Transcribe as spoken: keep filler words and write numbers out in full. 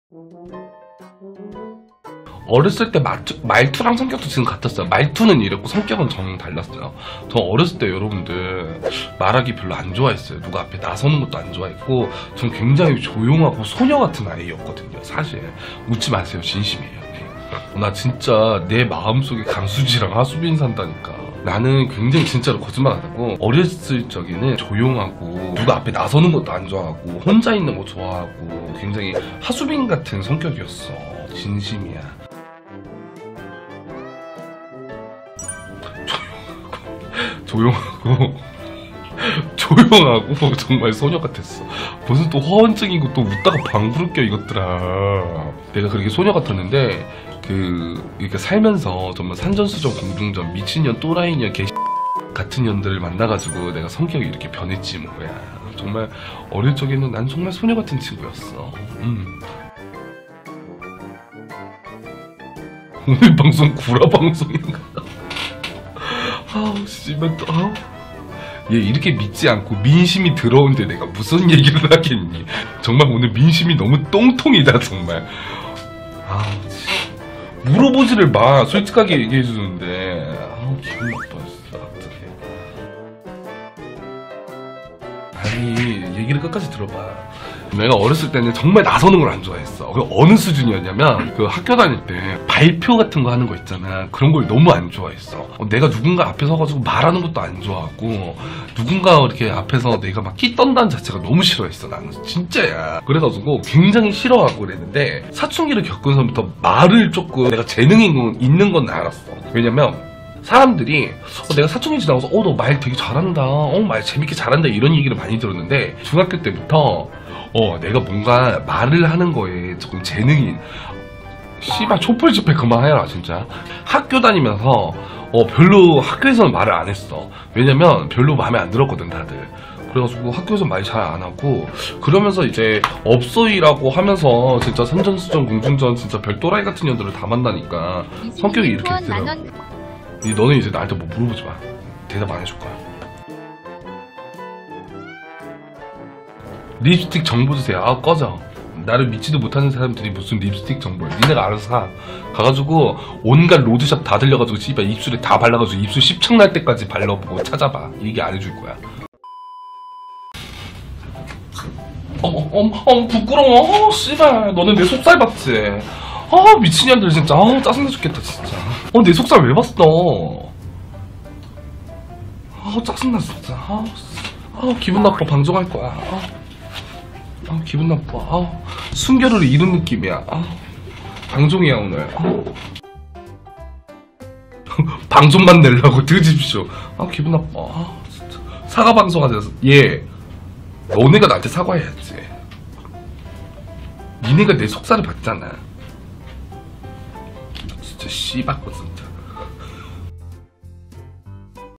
어렸을 때 말투, 말투랑 성격도 지금 같았어요. 말투는 이랬고 성격은 정 달랐어요. 저 어렸을 때 여러분들 말하기 별로 안 좋아했어요. 누가 앞에 나서는 것도 안 좋아했고 전 굉장히 조용하고 소녀 같은 아이였거든요. 사실 웃지 마세요. 진심이에요. 네. 나 진짜 내 마음속에 강수지랑 하수빈 산다니까. 나는 굉장히 진짜로 거짓말 안 하고 어렸을 적에는 조용하고 누가 앞에 나서는 것도 안 좋아하고 혼자 있는 거 좋아하고 굉장히 하수빈 같은 성격이었어. 진심이야. 조용하고 조용하고 정말 소녀 같았어. 무슨 또 허언증이고 또 웃다가 방구를 껴 이것들아. 내가 그렇게 소녀 같았는데 그 이렇게 살면서 정말 산전수전 공중전 미친년 또라이년 개 같은 년들을 만나가지고 내가 성격이 이렇게 변했지 뭐야. 정말 어릴 적에는 난 정말 소녀 같은 친구였어. 음. 오늘 방송 구라 방송인가? 아우 씨발 또 아우. 얘 이렇게 믿지 않고 민심이 들어온데 내가 무슨 얘기를 하겠니? 정말 오늘 민심이 너무 똥통이다 정말. 아우 물어보지를 마. 솔직하게 얘기해주는데 아우 기분 나빠 진짜 갑자기. 아니 얘기를 끝까지 들어봐. 내가 어렸을 때는 정말 나서는 걸 안 좋아했어. 그 어느 수준이었냐면 그 학교 다닐 때 발표 같은 거 하는 거 있잖아. 그런 걸 너무 안 좋아했어. 어, 내가 누군가 앞에 서가지고 말하는 것도 안 좋아하고 누군가 이렇게 앞에서 내가 막 끼 떤다는 자체가 너무 싫어했어. 나는 진짜야. 그래가지고 굉장히 싫어하고 그랬는데 사춘기를 겪으면서부터 말을 조금 내가 재능이 있는 건 알았어. 왜냐면 사람들이 어, 내가 사춘기 지나가서 어 너 말 되게 잘한다, 어 말 재밌게 잘한다 이런 얘기를 많이 들었는데 중학교 때부터 어 내가 뭔가 말을 하는 거에 조금 재능이 씨발 촛불 집회 그만해라 진짜. 학교 다니면서 어 별로 학교에서는 말을 안 했어. 왜냐면 별로 마음에 안 들었거든 다들. 그래가지고 학교에서 말 잘 안 하고 그러면서 이제 업소이라고 하면서 진짜 산전수전 공중전 진짜 별도라이 같은 년들을 다 만나니까 성격이 이렇게 있더라고. 너는 이제 나한테 뭐 물어보지 마. 대답 안 해줄 거야. 립스틱 정보 주세요. 아 꺼져. 나를 믿지도 못하는 사람들이 무슨 립스틱 정보야. 니네가 알아서 사. 가가지고 온갖 로드샵 다 들려가지고 씨발 입술에 다 발라가지고 입술 십층 날 때까지 발라보고 찾아봐. 얘기 안 해줄 거야. 어머 어머 어머 부끄러워. 어 씨발 너는 내 속살 봤지? 아 미친년들 진짜. 아 짜증나 죽겠다 진짜. 어 내 속살 왜 봤어? 아 짜증나 진짜. 아, 아 기분 나빠. 방종할 거야. 아, 아 기분 나빠. 아 순결을 잃은 느낌이야. 아 방종이야 오늘. 아. 방종만 내려고 드십시오. 아 기분 나빠. 아 진짜. 사과 방송하자. 얘 너네가 나한테 사과해야지. 니네가 내 속살을 봤잖아. 진짜 씨발 거든.